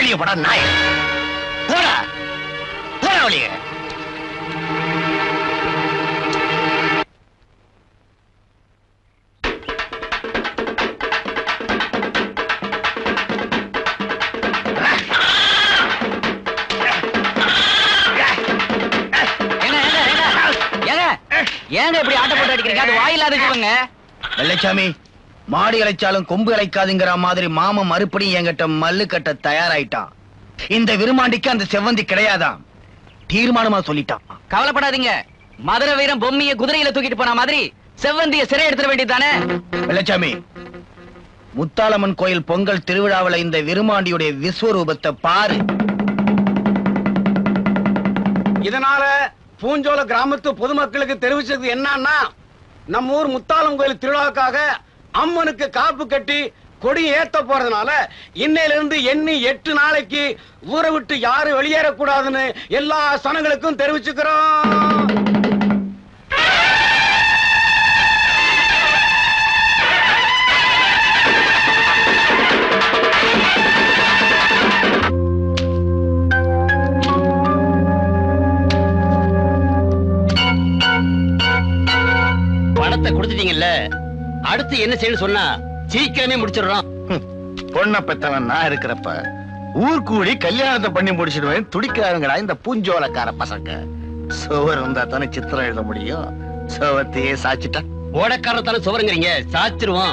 வெளியே போட நாய் போடா போடா வெளியே. ஏங்க இப்படி ஆட்ட போட்டு அடிக்கிறீங்க? அது வாயில்லாத ஜீவங்க. வெள்ளைச்சாமி, மாடி அழைச்சாலும் கொம்பு அழைக்காதுங்கிற மாதிரி மாமன் மறுபடியும் என்கிட்ட மல்லு கட்ட தயாராயிட்டான். இந்த விருமாண்டிக்கு அந்த செவ்வந்தி கிடையாதான் தீர்மானமா சொல்லிட்டான். கவலைப்படாதீங்க. மதுரை வீரன் பொம்மைய குதிரையில தூக்கிட்டு போன மாதிரி செவ்வந்திய சிறை எடுத்துட வேண்டியதானே. வெள்ளைச்சாமி, முத்தாலம்மன் கோயில் பொங்கல் திருவிழாவில் இந்த விருமாண்டியுடைய விஸ்வரூபத்தை பாரு. இதனால பூஞ்சோல கிராமத்து பொதுமக்களுக்கு தெரிவிச்சது என்னன்னா, நம்ம ஊர் முத்தாலம் கோயில் திருவிழாவுக்காக அம்மனுக்கு காப்பு கட்டி கொடி ஏத்த போறதுனால இன்னையில இருந்து எண்ணி 8 நாளைக்கு ஊரை விட்டு யாரும் வெளியேறக்கூடாதுன்னு எல்லா சனங்களுக்கும் தெரிவிச்சுக்கிறோம். பணத்தை கொடுத்துட்டீங்கல்ல, அடுத்து என்ன செய்யணும் சொன்னா சீக்கிரமே முடிச்சிடுறோம். பொண்ணை பெத்தவன் நான் இருக்கிறப்ப ஊர் கூடி கல்யாணத்தை பண்ணி முடிச்சிடுவேன். துடிக்காருங்கடா இந்த பூஞ்சோலக்கார பசங்க. சுவர் இருந்தா தானே சித்திரம் எழுத முடியும். சுவத்தையே சாச்சிட்டா ஓடக்காரத்தான சுவருங்கிறீங்க, சாச்சிருவோம்.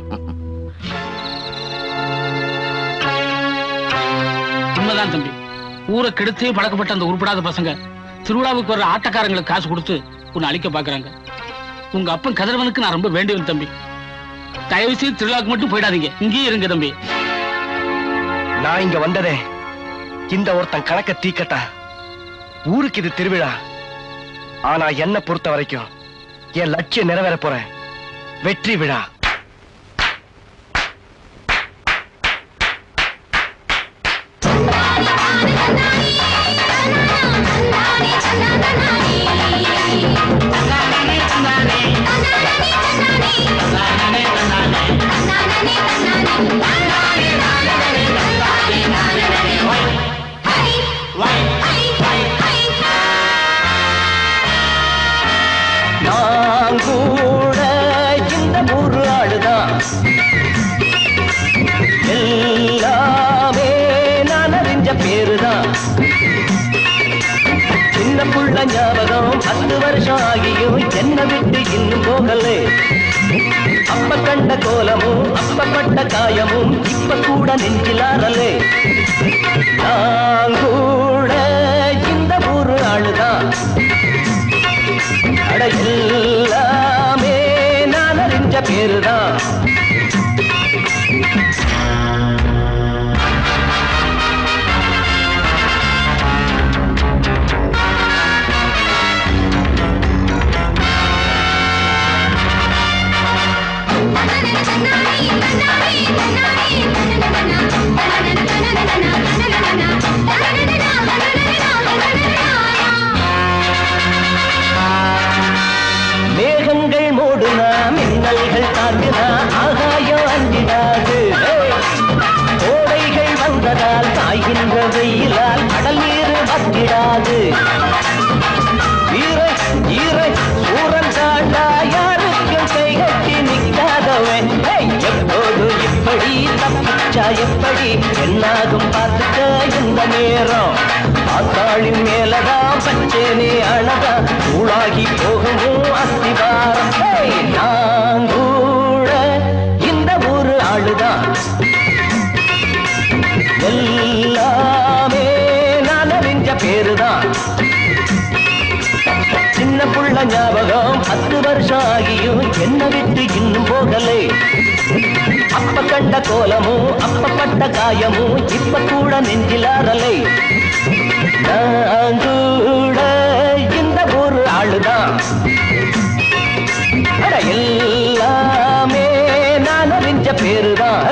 உண்மைதான் தம்பி. ஊரை கெடுத்தே பழக்கப்பட்ட அந்த உருப்படாத பசங்க திருவிழாவுக்கு வர்ற ஆட்டக்காரங்களுக்கு காசு கொடுத்து உன்னை அழிக்க பாக்குறாங்க. உங்க அப்பன் கதிரவனுக்கு நான் ரொம்ப வேண்டியவன் தம்பி. தயவு செய்து திருவிழாவுக்கு மட்டும் போயிடாதீங்க, இங்கேயே இருங்க தம்பி. நான் இங்க வந்ததே இந்த ஒருத்தன் கணக்க தீக்கட்டா. ஊருக்கு இது திருவிழா. ஆனா என்ன பொறுத்த வரைக்கும் என் லட்சியம் நிறைவேற போறேன். வெற்றி விழா. நான் கூட இந்த ஊரு ஆளுதான். எல்லாமே நான் அறிஞ்ச பேருதான். சின்ன புள்ள ஞாபகம் 10 வருஷம் ஆகியும் என்ன விட்டு இன்னும் போகலே. அப்ப கண்ட கோலமும் அப்பப்பட்ட காயமும் இப்ப கூட நெஞ்சிலாரலே. நான் கூட இந்த ஊரு ஆளுதான். அட எல்லாமே நான் அறிஞ்ச பேருதான். மேகங்கள் மூடுனா மின்னல்கள் தாண்டினா ஆகாயம் அஞ்சிடாது. கோடைகள் வந்ததால் காய்கின்ற வெயிலால் கடல் நீர் வத்திடாது. ஈரை ஈரை சூரன் தாண்டா யாருக்கும் கைகட்டி நிற்காதவன். எப்போது இப்படி தப்பிச்சா எப்படி என்னாகும் பார்த்துக்க இந்த நேரம். ஆத்தாளின் மேலதான் பச்சேனே அழகா சூழாகி போகவும் அஸ்திவாரம். நான் கூட இந்த ஊரு ஆளுதான். எல்லாமே நான் அறிஞ்ச பேருதான். சின்ன புள்ள ஞாபகம் 10 வருஷம் ஆகியும் என்ன விட்டு இன்னும் போகலே. அப்ப கண்ட கோலமும் அப்பப்பட்ட காயமும் இப்ப கூட நெஞ்சிலாரலை. நான் கூட இந்த ஊரு ஆளுதான். எல்லாமே நான் அறிஞ்ச பேருதான்.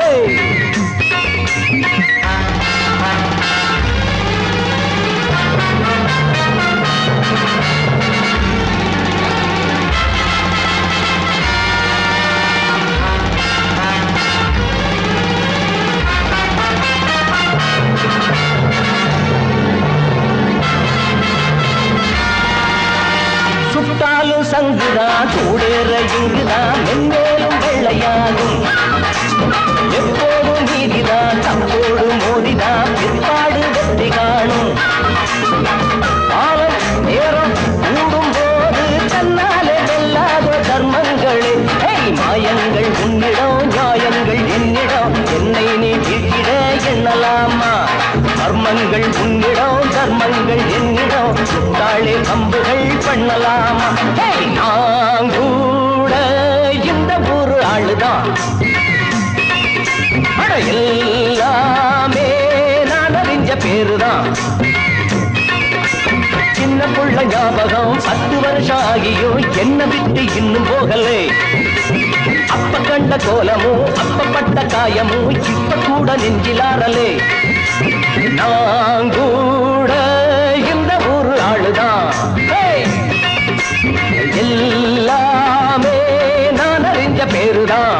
சேர இங்குதான் மென்மேலும் வெள்ளையாகும். எப்போதும் நீதிதான் தப்போடு மோதிதான் பிற்பாடு வெற்றி காணும். காலம் நேரம் கூடும் போது தன்னாலே வெல்லாத தர்மங்களே. மாயங்கள் உன்னிடம் நியாயங்கள் என்னிடம் என்னை நீ வீழ்த்திட எண்ணலாமா? கர்மங்கள் உன்னிடம் தர்மங்கள் என்னிடம் தாளே கம்புகள் பண்ணலாமா? நான் கூட இந்த ஒரு ஆளுதான். எல்லாமே நான் அறிஞ்ச பேருதான். சின்ன புள்ள ஞாபகம் 10 வருஷம் ஆகியும் என்ன விட்டு இன்னும் போகலே. அப்ப கண்ட கோலமும் அப்பப்பட்ட காயமும் இப்ப கூட நெஞ்சிலாரலே. நான் கூட இந்த ஒரு ஆளுதான். எல்லாமே நான் அறிஞ்ச பேருதான்.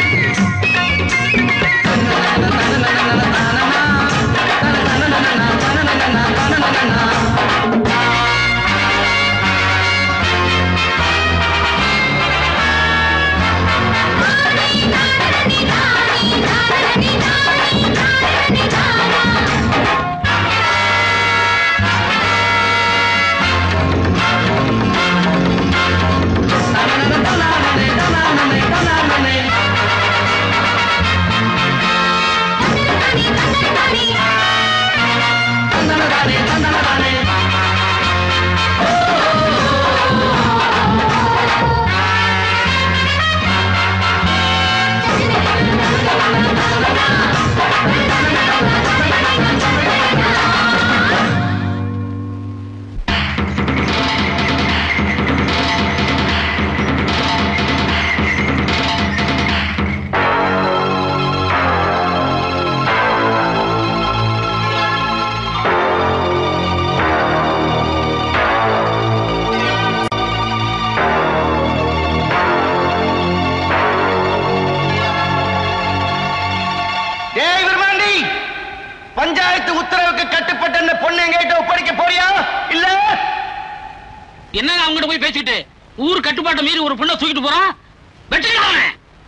பஞ்சாயத்து உத்தரவுக்கு கட்டுப்பட்ட அந்த பொண்ணு எங்கிட்ட ஒப்படைக்க போறியா இல்ல? என்ன அவங்ககிட்ட போய் பேசிக்கிட்டு ஊர் கட்டுப்பாட்டை மீறி ஒரு பொண்ணை தூக்கிட்டு போறான். வெற்றிக்காரன்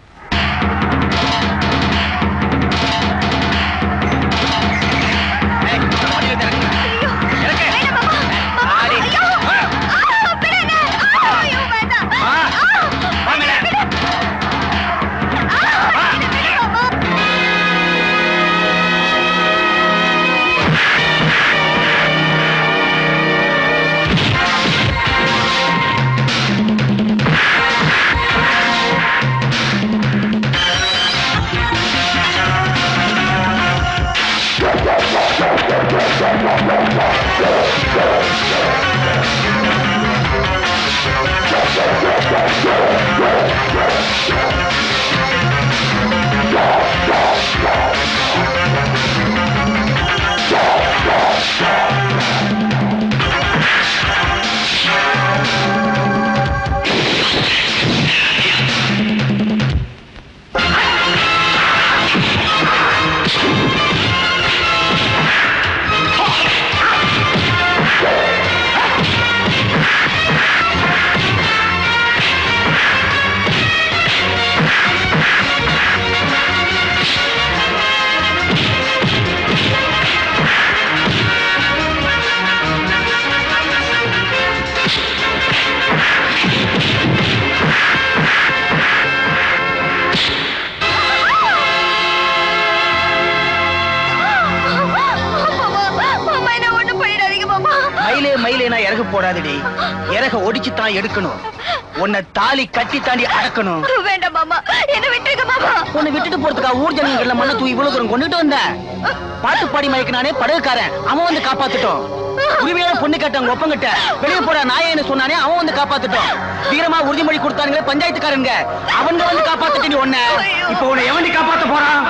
இறகு போடாதடி. இறக ஒடிச்சு தான் எடுக்கணும். உன்னை தாலி கட்டி தாண்டி அடக்கணும். வேண்டாம் மாமா, என்ன விட்டுருங்க மாமா. உன்னை விட்டுட்டு போறதுக்கா ஊர் ஜனங்கள்ல மண்ணை தூக்கி இவ்வளவு தூரம் கொண்டுட்டு வந்த. பாட்டு பாடி மயக்கினானே படகுக்காரன், அவன் வந்து காப்பாத்துட்டோம். உரிமையான பொண்ணு கேட்டாங்க ஒப்பங்கிட்ட வெளியே போட நாயன்னு சொன்னானே, அவன் வந்து காப்பாத்துட்டோம். வீரமா உறுதிமொழி கொடுத்தானுங்களே பஞ்சாயத்துக்காரங்க, அவங்க வந்து காப்பாத்துட்டு நீ ஒன்ன. இப்ப உன்னை எவன் காப்பாத்த போறான்?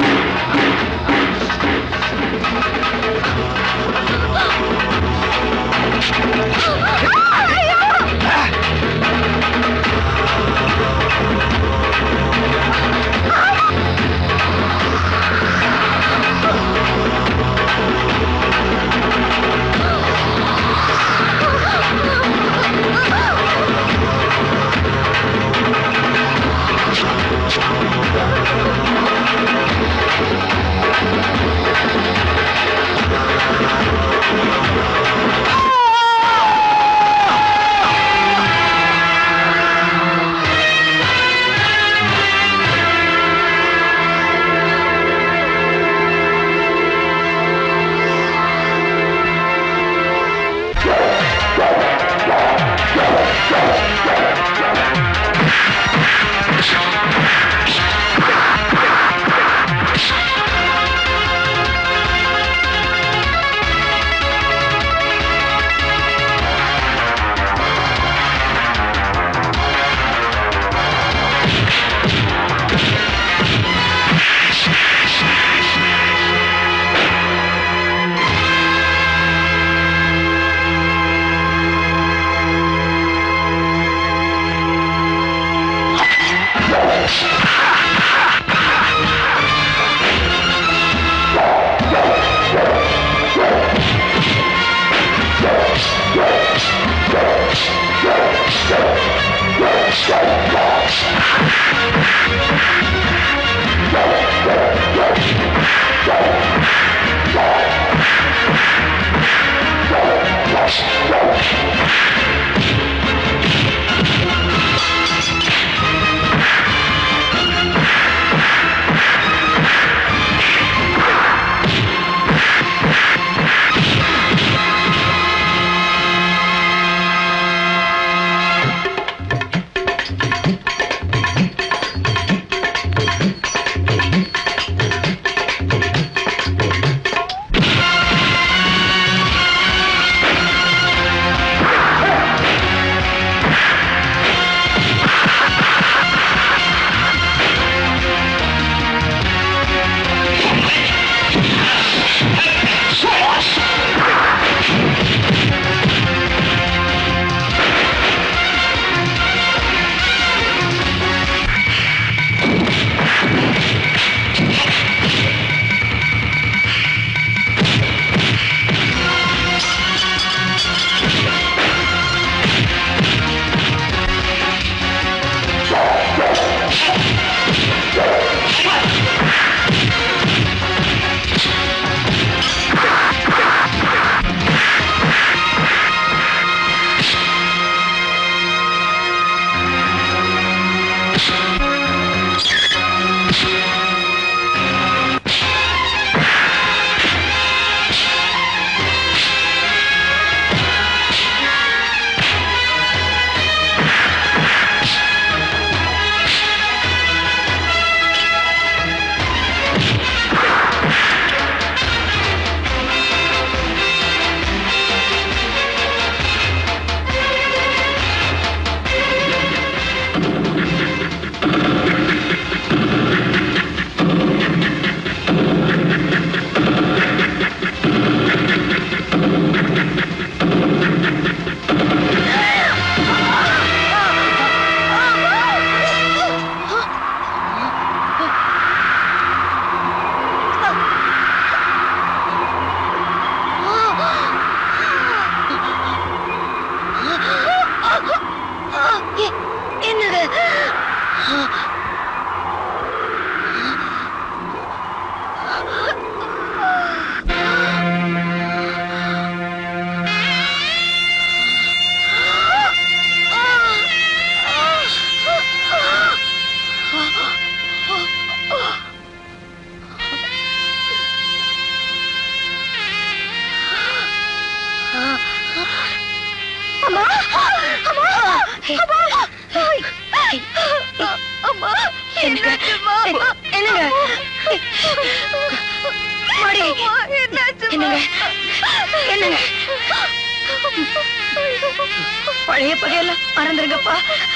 பழைய பகையெல்லாம் மறந்துருங்கப்பா.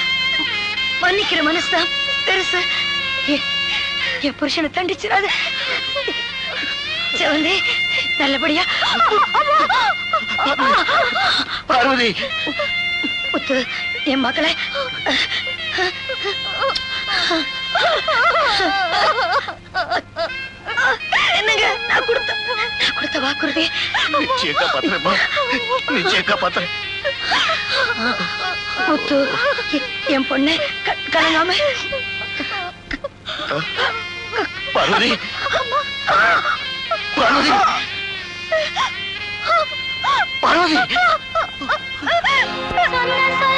மன்னிக்கிற மனசுதான் பெருசு. என் புருஷனை தண்டிச்சிடாது. செவந்தி நல்லபடியா. பார்வதி முத்து என் மகளை என்னங்க நான் கொடுத்த வாக்குறுதி நிச்சயம் காப்பாத்துறேம்மா, நிச்சயம் காப்பாத்துறேன். முத்து என் பொண்ணு கலங்காம. பார்வதி பார்வதி பார்வதி